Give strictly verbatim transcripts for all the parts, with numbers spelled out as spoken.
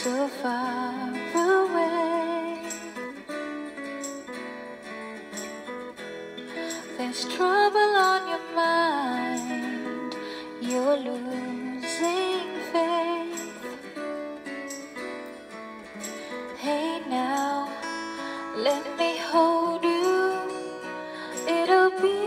so far away. There's trouble on your mind, you're losing faith. Hey now, let me hold you, it'll be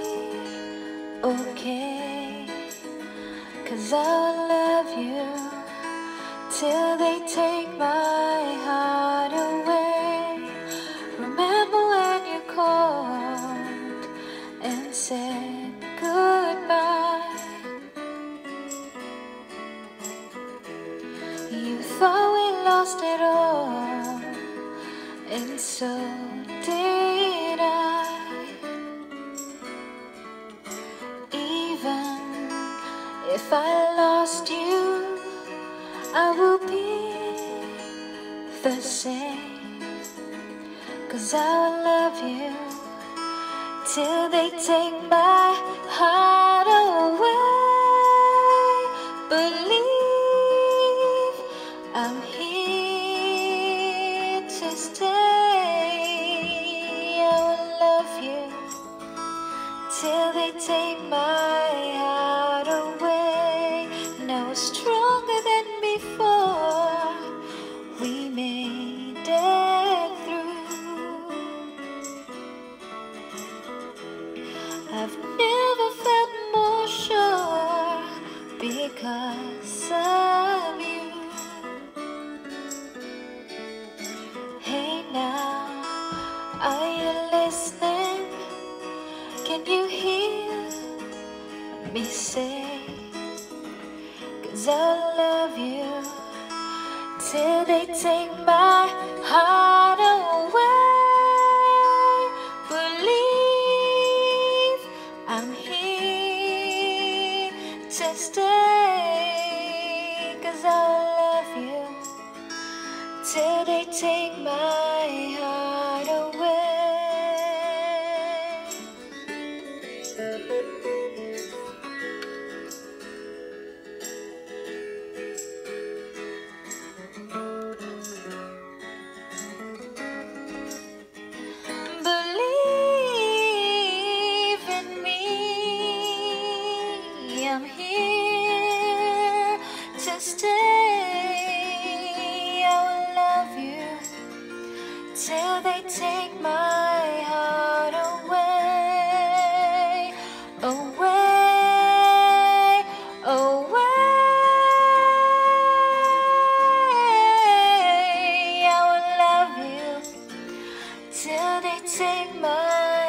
okay. 'Cause I'll love you till they take my heart away. Remember when you called and said goodbye? You thought we lost it all, and so did I. Even if I lost you, I will be the same. 'Cause I will love you till they take my heart away. Believe I'm here to stay. I will love you till they take my heart away. Now we're stronger than before, we made it through. I've never felt more sure because of you. Hey now, are you listening? Can you hear me say? 'Cause I'll love you till they take my heart away. Believe I'm here to stay. 'Cause I'll love you till they take my heart away. Believe in me, I'm here to stay. I will love you till they take my heart away, away, away. I will love you till they take my